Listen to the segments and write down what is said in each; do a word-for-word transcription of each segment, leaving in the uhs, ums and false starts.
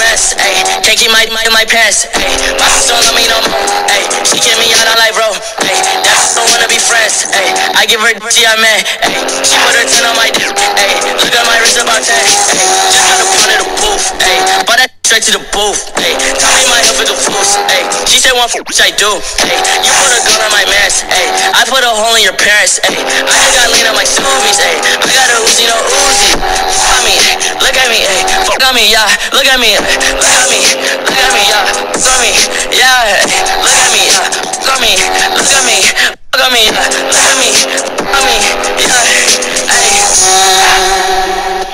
mess, ayy. Can't keep my mind in my pants, ayy. My sister don't love me no more, ayy. She kick me out, I'm like, bro, ayy. That's don't wanna be friends, ayy. I give her she I met, ayy. She put her ten on my dick, ayy. Look at my wrist about ten, ayy. Just got a pound of the booth, ayy. Bought that straight to the booth, ayy. Tell me my help with the fools, ayy. She said one for which I do, ayy. You put a gun on my mans, ayy. I put a hole in your parents, ayy. I just got lean on my Subies, ayy. I got a Uzi, no Uzi. Fuck on me, look at me, ayy. Fuck on me, yeah. Look at me, look at me, look at me, yeah. Look at me, yeah. Look at me, yeah. Look at me, look at me, look at me, yeah. Look at me, look at me, yeah. Ayy.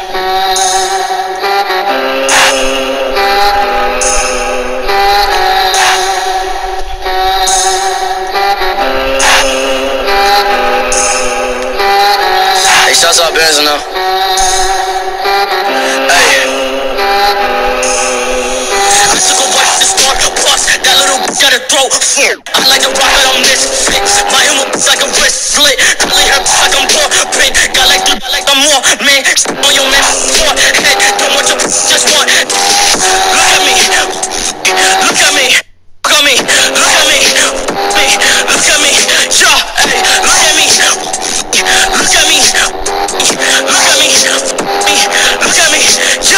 Shouts out Benz now. Hey. I took a bite to the store, plus that little bitch got a throat full. I like to rock it on misfit. My humor like a wrist slit. Curly hair like I'm born pink. Got like three, like I'm more man. Step on your man for head. Don't want your just one. Look at me. Look at me. Look at me. Look at me. Look at me. Yo, hey, look at me. Look at me. Look at me. Look at me. Yo.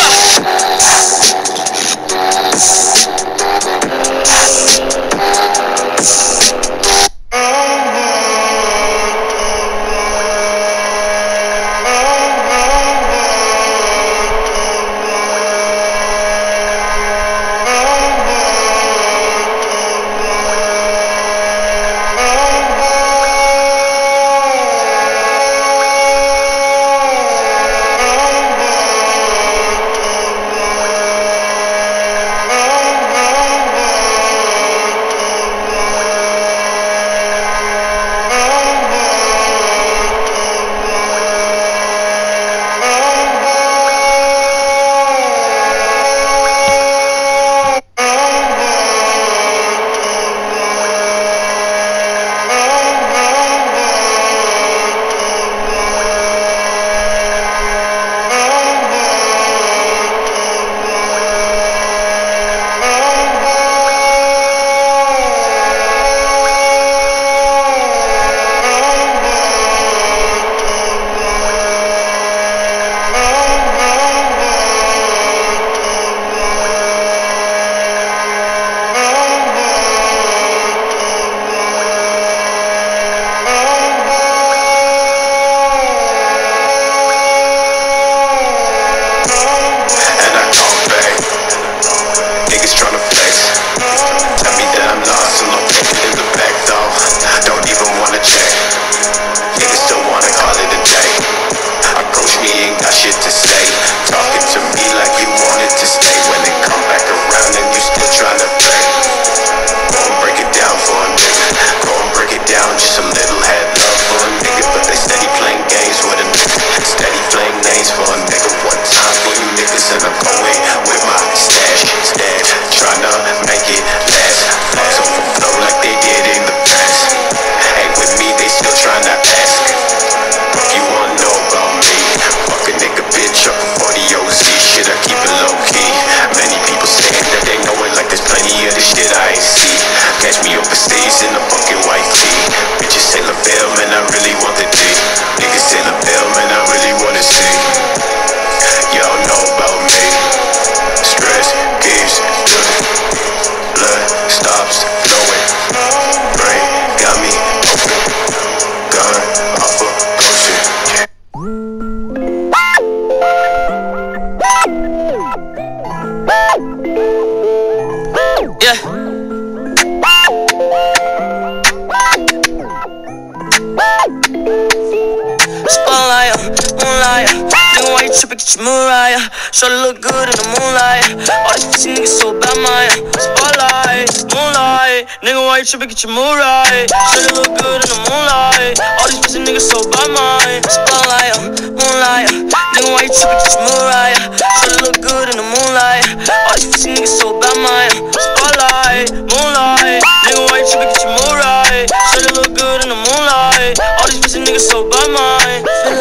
Mariah, sure look good in the moonlight. All these pussy niggas so bad, Maya. Spotlight, moonlight. Nigga, why you tripping? Get your mood right. Sure look good in the moonlight. All these pussy niggas so bad, Maya. Spotlight, moonlight. Nigga, why you tripping? Get your mood right. Sure look good in the moonlight. All these pussy niggas so bad, Maya. Spotlight, moonlight. Nigga, why you tripping? Get your mood right. Sure look good in the moonlight. All these pussy niggas so bad, Maya.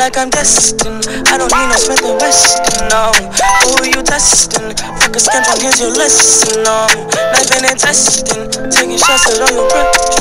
like I'm destined. I don't need no Smith and Weston, no. Who are you testing? Fuck a scantron, here's your lesson, no. Knife and testing, taking shots at all your breath.